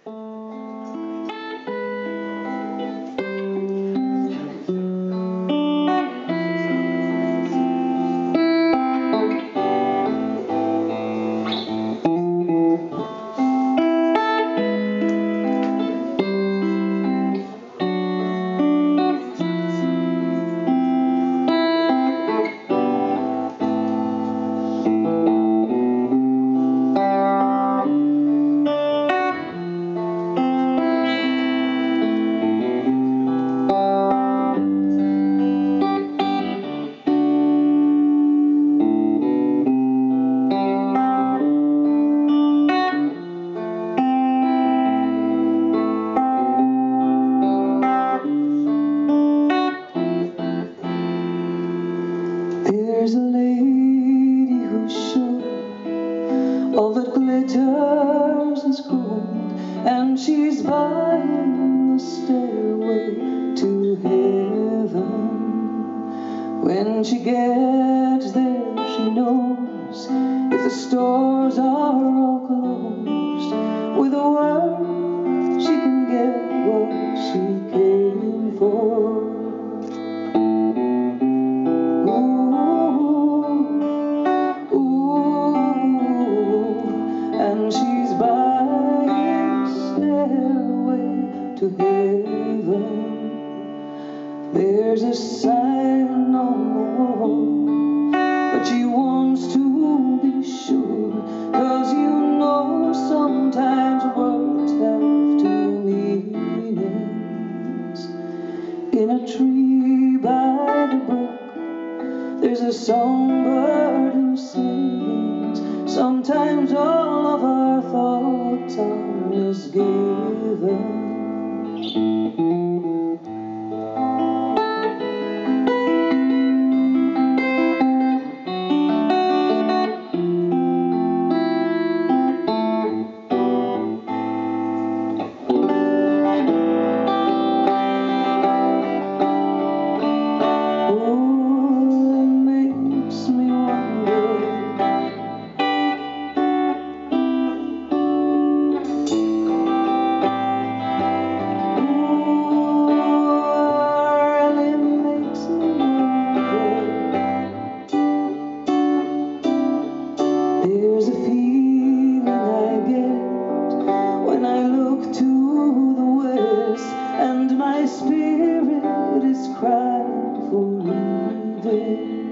There's a lady who's sure all that glitters is gold, and she's buying the stairway to heaven. When she gets there, she knows if the stores are all closed, with a word she can get what she came for. And she's buying stairway to heaven. There's a sign on the wall, but she wants to be sure, 'cause you know sometimes words have two meanings. In a tree by the brook, there's a songbird who sings. Sometimes all of our thoughts are misgiven. There's a feeling I get when I look to the west, and my spirit is crying for leaving.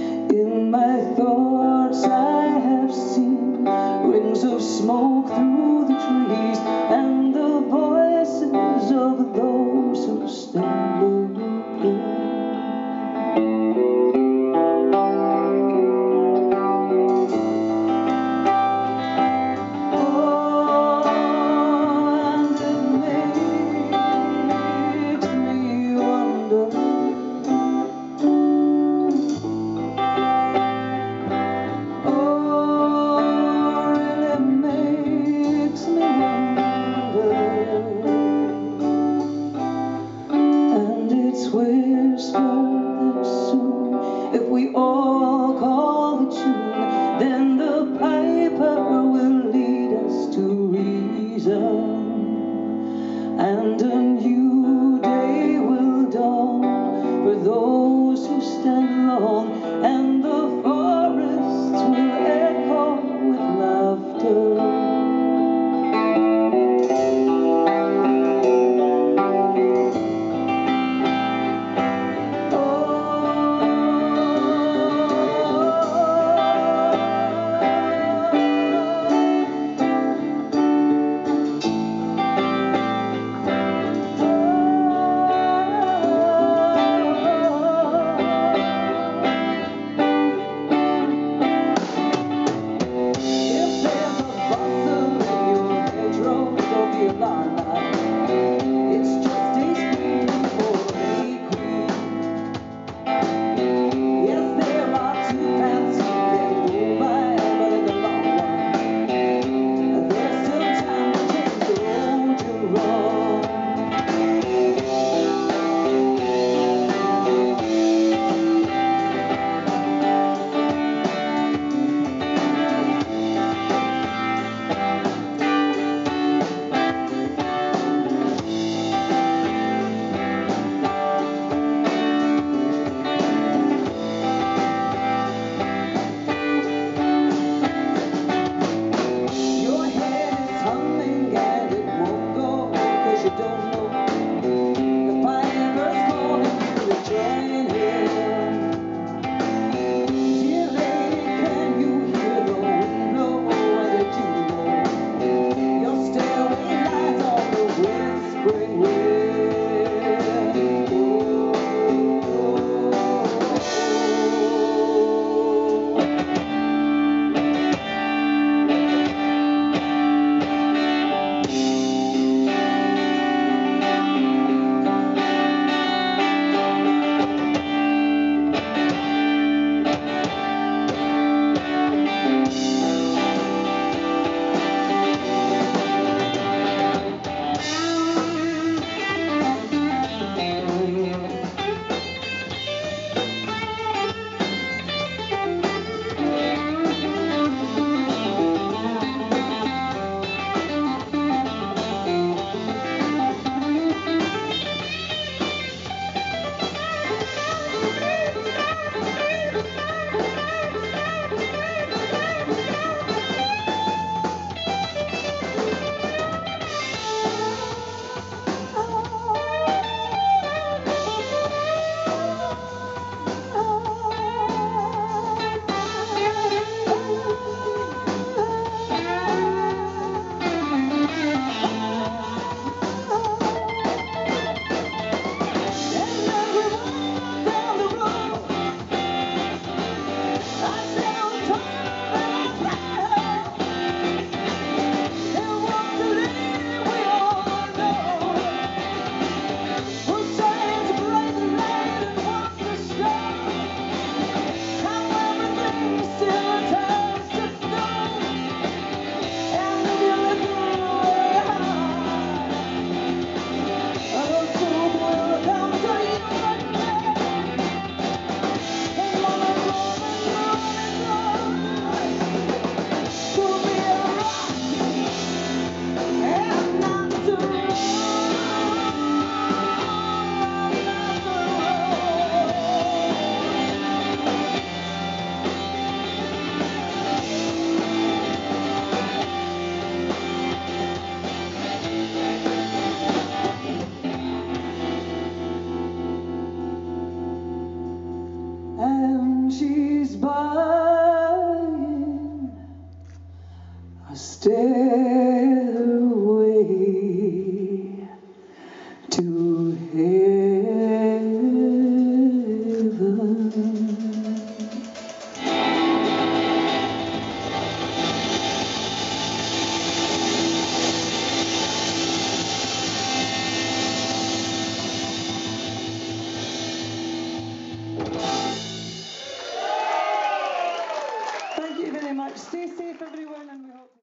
In my thoughts I have seen rings of smoke through